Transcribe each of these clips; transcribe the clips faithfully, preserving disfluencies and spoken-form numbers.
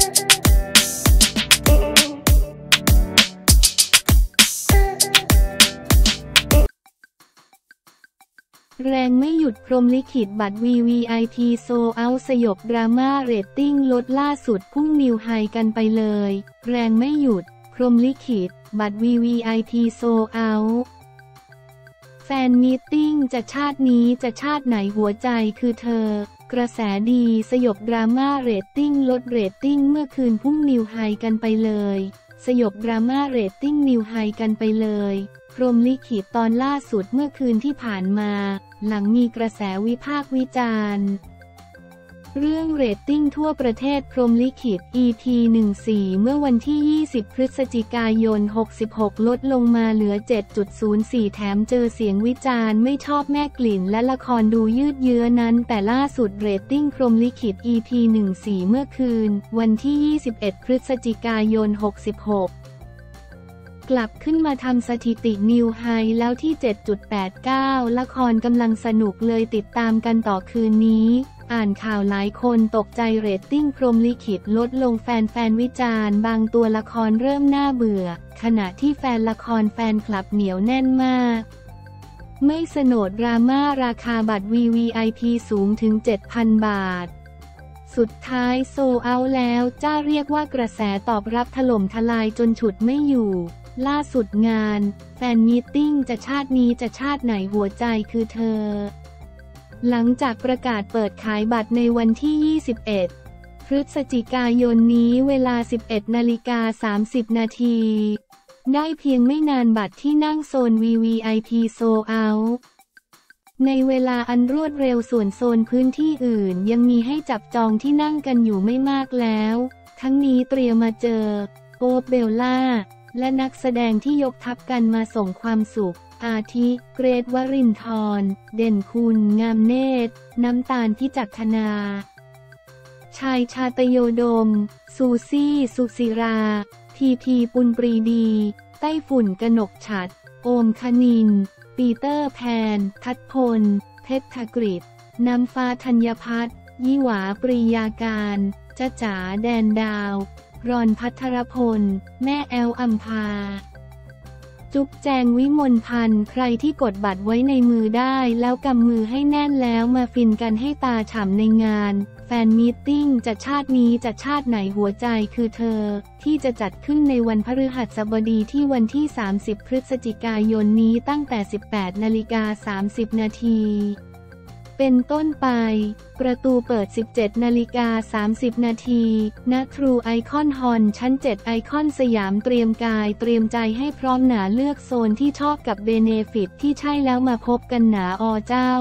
แรงไม่หยุดพรหมลิขิตบัตร วี วี ไอ พี โซเอาสยบดราม่าเรตติ้งลดล่าสุดพุ่งนิวไฮกันไปเลยแรงไม่หยุดพรหมลิขิตบัตร วี วี ไอ พี โซเอาแฟนมีตติ้งจะชาตินี้จะชาติไหนหัวใจคือเธอกระแสดีสยบดราม่าเรตติ้งลดเรตติ้งเมื่อคืนพุ่งนิวไฮกันไปเลยสยบดราม่าเรตติ้งนิวไฮกันไปเลยพรหมลิขิตตอนล่าสุดเมื่อคืนที่ผ่านมาหลังมีกระแสวิพากษ์วิจารณ์เรื่องเรตติ้งทั่วประเทศพรหมลิขิต อี พี สิบสี่ เมื่อวันที่ ยี่สิบ พฤศจิกายน หกสิบหก ลดลงมาเหลือ เจ็ดจุดศูนย์สี่ แถมเจอเสียงวิจารณ์ไม่ชอบแม่กลิ่นและละครดูยืดเยื้อนั้นแต่ล่าสุดเรตติ้งพรหมลิขิต อี พี สิบสี่ เมื่อคืนวันที่ ยี่สิบเอ็ด พฤศจิกายน หกสิบหกกลับขึ้นมาทำสถิตินิวไฮแล้วที่ เจ็ดจุดแปดเก้า ละครกำลังสนุกเลยติดตามกันต่อคืนนี้อ่านข่าวหลายคนตกใจเรตติ้งพรหมลิขิตลดลงแฟนๆวิจารณ์บางตัวละครเริ่มน่าเบื่อขณะที่แฟนละครแฟนคลับเหนียวแน่นมากไม่สนดดราม่าราคาบัตร วี วี ไอ พี สูงถึง เจ็ดพัน บาทสุดท้ายโซเอาแล้วจ้าเรียกว่ากระแสตอบรับถล่มทลายจนฉุดไม่อยู่ล่าสุดงานแฟนมีตติ้งจะชาตินี้จะชาติไหนหัวใจคือเธอหลังจากประกาศเปิดขายบัตรในวันที่ ยี่สิบเอ็ด พฤศจิกายนนี้เวลา สิบเอ็ดนาฬิกาสามสิบนาทีได้เพียงไม่นานบัตรที่นั่งโซน วี วี ไอ พี โซเอาในเวลาอันรวดเร็วส่วนโซนพื้นที่อื่นยังมีให้จับจองที่นั่งกันอยู่ไม่มากแล้วทั้งนี้เตรียมมาเจอโป๊ปเบลล่าและนักแสดงที่ยกทัพกันมาส่งความสุขอาทิเกรทวรินทร์เด่นคุณงามเนตรน้ำตาลพิจักขณาชายชาตโยดมซูซี่สุศิราพีพีปุณปรีดีไต้ฝุ่นกนกฉัตรโอมคณินปีเตอร์แพนทัดพลเพชรธกฤษน้ำฟ้าธัญพัฒน์ยี่หวาปรียาการจ๊ะจ๋าแดนดาวรอนภัทรพลแม่แอลอัมพาจุ๊บแจงวิมลพันธ์ใครที่กดบัตรไว้ในมือได้แล้วกำมือให้แน่นแล้วมาฟินกันให้ตาฉ่ำในงานแฟนมีตติ้งจะชาตินี้จะชาติไหนหัวใจคือเธอที่จะจัดขึ้นในวันพฤหัสบดีที่วันที่ สามสิบ พฤศจิกายนนี้ตั้งแต่ สิบแปดนาฬิกาสามสิบนาทีเป็นต้นไปประตูเปิด สิบเจ็ดนาฬิกาสามสิบนาทีณทรูไอคอนฮอลล์ชั้นเจ็ดไอคอนสยามเตรียมกายเตรียมใจให้พร้อมหนาเลือกโซนที่ชอบกับเบเนฟิตที่ใช่แล้วมาพบกันหนาอเจ้า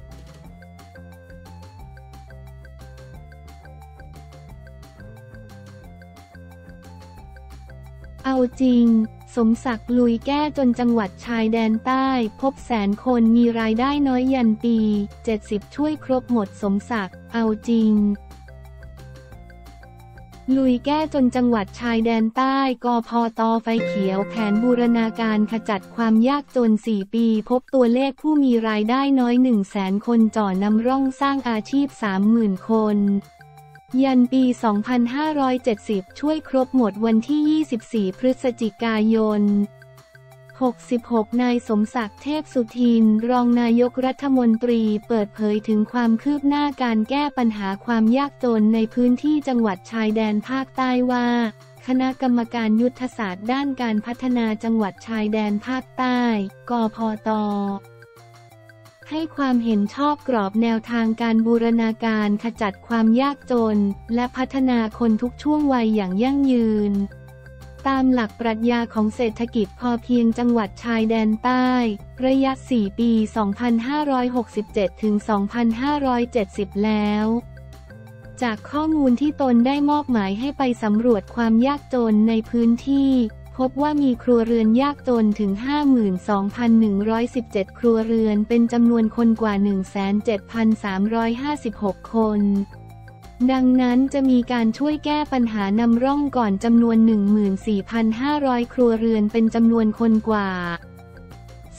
เอาจริงสมศักดิ์ลุยแก้จนจังหวัดชายแดนใต้พบแสนคนมีรายได้น้อยยันปีเจ็ดสิบช่วยครบหมดสมศักดิ์เอาจริงลุยแก้จนจังหวัดชายแดนใต้กพต.ไฟเขียวแผนบูรณาการขจัดความยากจนสี่ปีพบตัวเลขผู้มีรายได้น้อยหนึ่งแสนคนจ่อนำร่องสร้างอาชีพ สามหมื่น คนยันปี สองพันห้าร้อยเจ็ดสิบ ช่วยครบหมดวันที่ ยี่สิบสี่ พฤศจิกายน หกสิบหก นายสมศักดิ์เทพสุทินรองนายกรัฐมนตรีเปิดเผยถึงความคืบหน้าการแก้ปัญหาความยากจนในพื้นที่จังหวัดชายแดนภาคใต้ว่าคณะกรรมการยุทธศาสตร์ด้านการพัฒนาจังหวัดชายแดนภาคใต้กพต.ให้ความเห็นชอบกรอบแนวทางการบูรณาการขจัดความยากจนและพัฒนาคนทุกช่วงวัยอย่างยั่งยืนตามหลักปรัชญาของเศรษฐกิจพอเพียงจังหวัดชายแดนใต้ระยะสี่ปี สองพันห้าร้อยหกสิบเจ็ด ถึง สองพันห้าร้อยเจ็ดสิบ แล้วจากข้อมูลที่ตนได้มอบหมายให้ไปสำรวจความยากจนในพื้นที่พบว่ามีครัวเรือนยากจนถึง ห้าหมื่นสองพันหนึ่งร้อยสิบเจ็ด ครัวเรือนเป็นจำนวนคนกว่า หนึ่งแสนเจ็ดพันสามร้อยห้าสิบหก คนดังนั้นจะมีการช่วยแก้ปัญหานำร่องก่อนจำนวน หนึ่งหมื่นสี่พันห้าร้อย ครัวเรือนเป็นจำนวนคนกว่า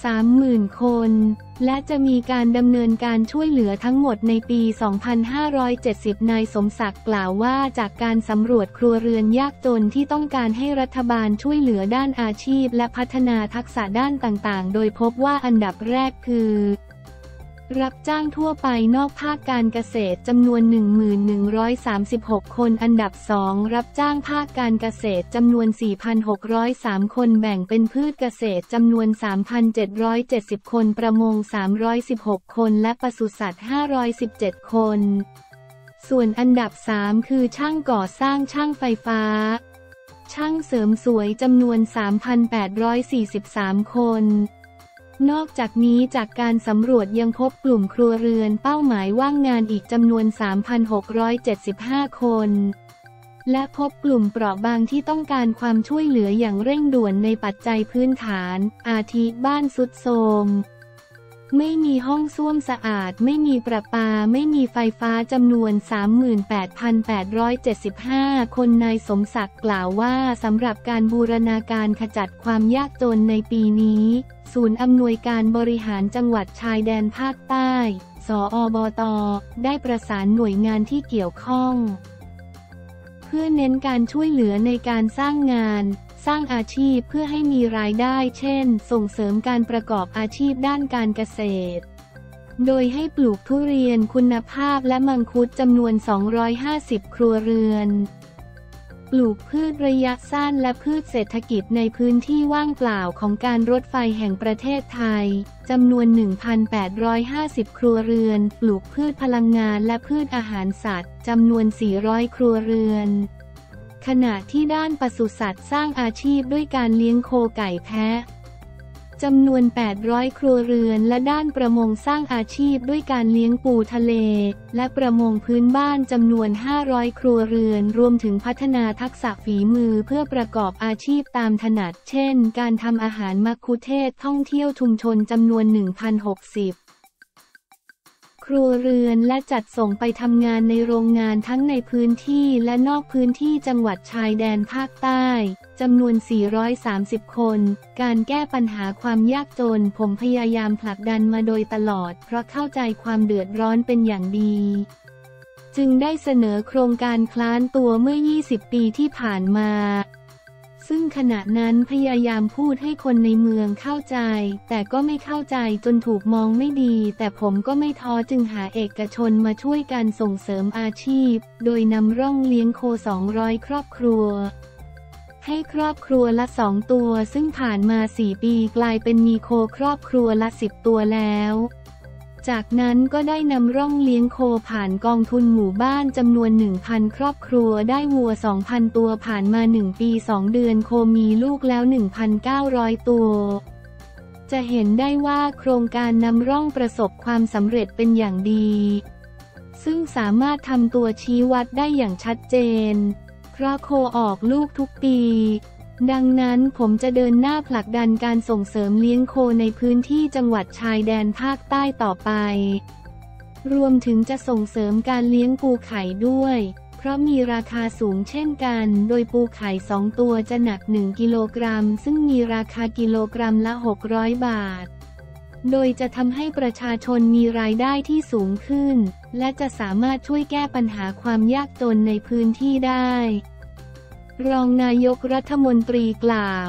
สามหมื่น คน และจะมีการดำเนินการช่วยเหลือทั้งหมดในปี สองพันห้าร้อยเจ็ดสิบ นายสมศักดิ์กล่าวว่าจากการสำรวจครัวเรือนยากจนที่ต้องการให้รัฐบาลช่วยเหลือด้านอาชีพและพัฒนาทักษะด้านต่างๆโดยพบว่าอันดับแรกคือรับจ้างทั่วไปนอกภาคการเกษตรจำนวน หนึ่งพันหนึ่งร้อยสามสิบหก คนอันดับสองรับจ้างภาคการเกษตรจำนวน สี่พันหกร้อยสาม คนแบ่งเป็นพืชเกษตรจำนวน สามพันเจ็ดร้อยเจ็ดสิบ คนประมง สามร้อยสิบหก คนและปศุสัตว์ ห้าร้อยสิบเจ็ด คนส่วนอันดับสามคือช่างก่อสร้างช่างไฟฟ้าช่างเสริมสวยจำนวน สามพันแปดร้อยสี่สิบสาม คนนอกจากนี้จากการสำรวจยังพบกลุ่มครัวเรือนเป้าหมายว่างงานอีกจำนวน สามพันหกร้อยเจ็ดสิบห้า คนและพบกลุ่มเปราะบางที่ต้องการความช่วยเหลืออย่างเร่งด่วนในปัจจัยพื้นฐานอาทิบ้านทรุดโทรมไม่มีห้องส้วมสะอาดไม่มีประปาไม่มีไฟฟ้าจำนวน สามหมื่นแปดพันแปดร้อยเจ็ดสิบห้า คนนายสมศักดิ์กล่าวว่าสำหรับการบูรณาการขจัดความยากจนในปีนี้ศูนย์อำนวยการบริหารจังหวัดชายแดนภาคใต้สอบต.ได้ประสานหน่วยงานที่เกี่ยวข้องเพื่อเน้นการช่วยเหลือในการสร้างงานสร้างอาชีพเพื่อให้มีรายได้เช่นส่งเสริมการประกอบอาชีพด้านการเกษตรโดยให้ปลูกทุเรียนคุณภาพและมังคุดจำนวน สองร้อยห้าสิบ ครัวเรือนปลูกพืชระยะสั้นและพืชเศรษฐกิจในพื้นที่ว่างเปล่าของการรถไฟแห่งประเทศไทยจำนวน หนึ่งพันแปดร้อยห้าสิบ ครัวเรือนปลูกพืชพลังงานและพืชอาหารสัตว์จำนวน สี่ร้อย ครัวเรือนขณะที่ด้านปศุสัตว์สร้างอาชีพด้วยการเลี้ยงโคไก่แพะจำนวน แปดร้อย ครัวเรือนและด้านประมงสร้างอาชีพด้วยการเลี้ยงปูทะเลและประมงพื้นบ้านจำนวน ห้าร้อย ครัวเรือนรวมถึงพัฒนาทักษะฝีมือเพื่อประกอบอาชีพตามถนัดเช่นการทำอาหารมัคคุเทศก์ท่องเที่ยวชุมชนจำนวน หนึ่งพันหกสิบครัวเรือนและจัดส่งไปทำงานในโรงงานทั้งในพื้นที่และนอกพื้นที่จังหวัดชายแดนภาคใต้จำนวน สี่ร้อยสามสิบ คนการแก้ปัญหาความยากจนผมพยายามผลักดันมาโดยตลอดเพราะเข้าใจความเดือดร้อนเป็นอย่างดีจึงได้เสนอโครงการคล้านตัวเมื่อ ยี่สิบ ปีที่ผ่านมาซึ่งขณะนั้นพยายามพูดให้คนในเมืองเข้าใจแต่ก็ไม่เข้าใจจนถูกมองไม่ดีแต่ผมก็ไม่ท้อจึงหาเอกชนมาช่วยกันส่งเสริมอาชีพโดยนำร่องเลี้ยงโค สองร้อย ครอบครัวให้ครอบครัวละสองตัวซึ่งผ่านมาสี่ปีกลายเป็นมีโคครอบครัวละสิบตัวแล้วจากนั้นก็ได้นำร่องเลี้ยงโคผ่านกองทุนหมู่บ้านจำนวน หนึ่งพัน ครอบครัวได้วัว สองพัน ตัวผ่านมาหนึ่งปีสองเดือนโคมีลูกแล้ว หนึ่งพันเก้าร้อย ตัวจะเห็นได้ว่าโครงการนำร่องประสบความสำเร็จเป็นอย่างดีซึ่งสามารถทำตัวชี้วัดได้อย่างชัดเจนเพราะโคออกลูกทุกปีดังนั้นผมจะเดินหน้าผลักดันการส่งเสริมเลี้ยงโคในพื้นที่จังหวัดชายแดนภาคใต้ต่อไปรวมถึงจะส่งเสริมการเลี้ยงปูไข่ด้วยเพราะมีราคาสูงเช่นกันโดยปูไข่สองตัวจะหนักหนึ่งกิโลกรัมซึ่งมีราคากิโลกรัมละหกร้อยบาทโดยจะทำให้ประชาชนมีรายได้ที่สูงขึ้นและจะสามารถช่วยแก้ปัญหาความยากจนในพื้นที่ได้รองนายกรัฐมนตรีกล่าว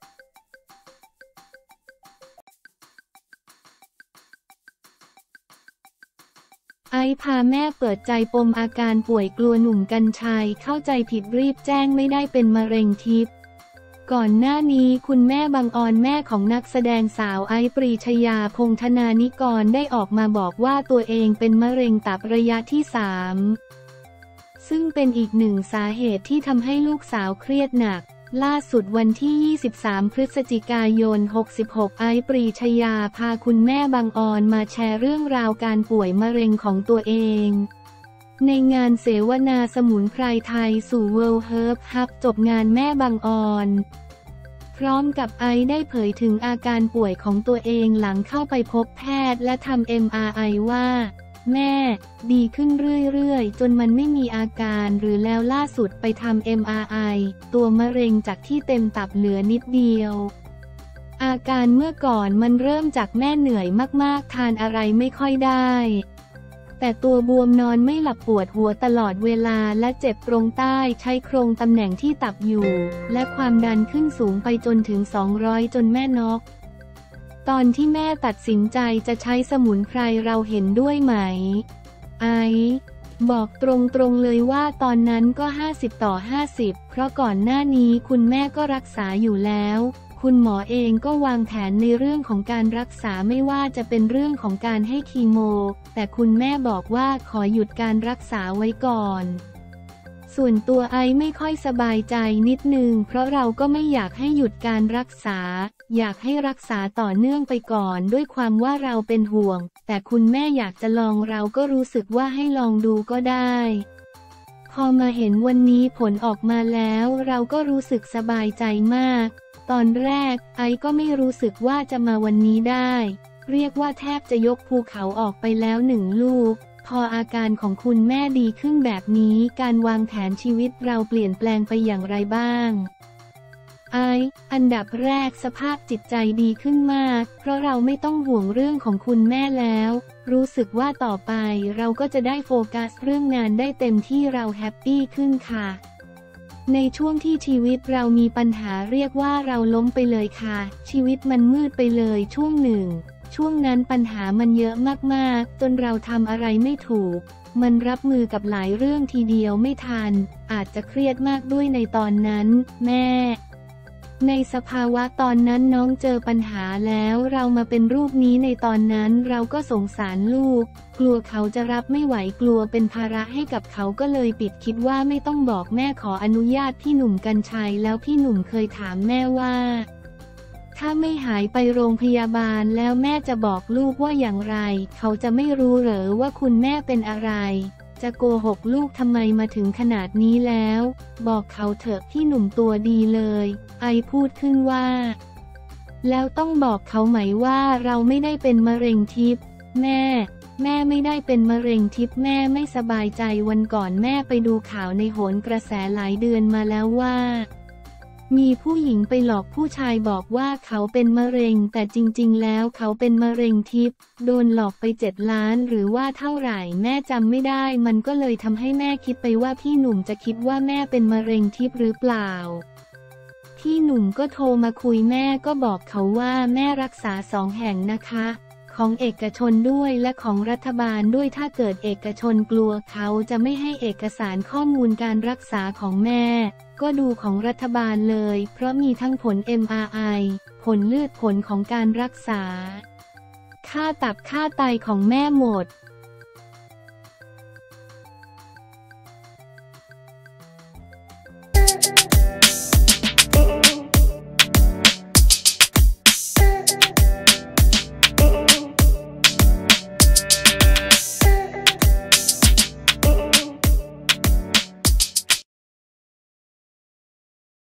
ไอซ์พาแม่เปิดใจปมอาการป่วยกลัวหนุ่มกรรชัยเข้าใจผิดรีบแจ้งไม่ได้เป็นมะเร็งทิพย์ก่อนหน้านี้คุณแม่บังออนแม่ของนักแสดงสาวไอซ์ปรีชยาพงษ์ธนานิกรได้ออกมาบอกว่าตัวเองเป็นมะเร็งตับระยะที่สามซึ่งเป็นอีกหนึ่งสาเหตุที่ทำให้ลูกสาวเครียดหนักล่าสุดวันที่ยี่สิบสามพฤศจิกายนหกสิบหกไอซ์ปรีชยาพาคุณแม่บังออนมาแชร์เรื่องราวการป่วยมะเร็งของตัวเองในงานเสวนาสมุนไพรไทยสู่ World Herb Hub จบงานแม่บังออนพร้อมกับไอซ์ได้เผยถึงอาการป่วยของตัวเองหลังเข้าไปพบแพทย์และทำ เอ็ม อาร์ ไอ ว่าแม่ดีขึ้นเรื่อยๆจนมันไม่มีอาการหรือแล้วล่าสุดไปทำ เอ็ม อาร์ ไอ ตัวมะเร็งจากที่เต็มตับเหลือนิดเดียวอาการเมื่อก่อนมันเริ่มจากแม่เหนื่อยมากๆทานอะไรไม่ค่อยได้แต่ตัวบวมนอนไม่หลับปวดหัวตลอดเวลาและเจ็บตรงใต้ใช้โครงตำแหน่งที่ตับอยู่และความดันขึ้นสูงไปจนถึงสองร้อยจนแม่น็อกตอนที่แม่ตัดสินใจจะใช้สมุนไพรเราเห็นด้วยไหมไอบอกตรงๆเลยว่าตอนนั้นก็ห้าสิบต่อห้าสิบเพราะก่อนหน้านี้คุณแม่ก็รักษาอยู่แล้วคุณหมอเองก็วางแผนในเรื่องของการรักษาไม่ว่าจะเป็นเรื่องของการให้คีโมแต่คุณแม่บอกว่าขอหยุดการรักษาไว้ก่อนส่วนตัวไอไม่ค่อยสบายใจนิดนึงเพราะเราก็ไม่อยากให้หยุดการรักษาอยากให้รักษาต่อเนื่องไปก่อนด้วยความว่าเราเป็นห่วงแต่คุณแม่อยากจะลองเราก็รู้สึกว่าให้ลองดูก็ได้พอมาเห็นวันนี้ผลออกมาแล้วเราก็รู้สึกสบายใจมากตอนแรกไอก็ไม่รู้สึกว่าจะมาวันนี้ได้เรียกว่าแทบจะยกภูเขาออกไปแล้วหนึ่งลูกพออาการของคุณแม่ดีขึ้นแบบนี้การวางแผนชีวิตเราเปลี่ยนแปลงไปอย่างไรบ้างไออันดับแรกสภาพจิตใจดีขึ้นมากเพราะเราไม่ต้องห่วงเรื่องของคุณแม่แล้วรู้สึกว่าต่อไปเราก็จะได้โฟกัสเรื่องงานได้เต็มที่เราแฮปปี้ขึ้นค่ะในช่วงที่ชีวิตเรามีปัญหาเรียกว่าเราล้มไปเลยค่ะชีวิตมันมืดไปเลยช่วงหนึ่งช่วงนั้นปัญหามันเยอะมากๆจนเราทำอะไรไม่ถูกมันรับมือกับหลายเรื่องทีเดียวไม่ทันอาจจะเครียดมากด้วยในตอนนั้นแม่ในสภาวะตอนนั้นน้องเจอปัญหาแล้วเรามาเป็นรูปนี้ในตอนนั้นเราก็สงสารลูกกลัวเขาจะรับไม่ไหวกลัวเป็นภาระให้กับเขาก็เลยปิดคิดว่าไม่ต้องบอกแม่ขออนุญาตพี่หนุ่มกรรชัยแล้วพี่หนุ่มเคยถามแม่ว่าถ้าไม่หายไปโรงพยาบาลแล้วแม่จะบอกลูกว่าอย่างไรเขาจะไม่รู้เหรอว่าคุณแม่เป็นอะไรจะโกหกลูกทำไมมาถึงขนาดนี้แล้วบอกเขาเถอะพี่หนุ่มตัวดีเลยไอพูดขึ้นว่าแล้วต้องบอกเขาไหมว่าเราไม่ได้เป็นมะเร็งทิพย์แม่แม่ไม่ได้เป็นมะเร็งทิพย์แม่ไม่สบายใจวันก่อนแม่ไปดูข่าวในโหนกระแสหลายเดือนมาแล้วว่ามีผู้หญิงไปหลอกผู้ชายบอกว่าเขาเป็นมะเร็งแต่จริงๆแล้วเขาเป็นมะเร็งทิพย์โดนหลอกไปเจ็ดล้านหรือว่าเท่าไหร่แม่จำไม่ได้มันก็เลยทำให้แม่คิดไปว่าพี่หนุ่มจะคิดว่าแม่เป็นมะเร็งทิพย์หรือเปล่าพี่หนุ่มก็โทรมาคุยแม่ก็บอกเขาว่าแม่รักษาสองแห่งนะคะของเอกชนด้วยและของรัฐบาลด้วยถ้าเกิดเอกชนกลัวเขาจะไม่ให้เอกสารข้อมูลการรักษาของแม่ก็ดูของรัฐบาลเลยเพราะมีทั้งผล เอ็ม อาร์ ไอ ผลเลือดผลของการรักษาค่าตับค่าไตของแม่หมด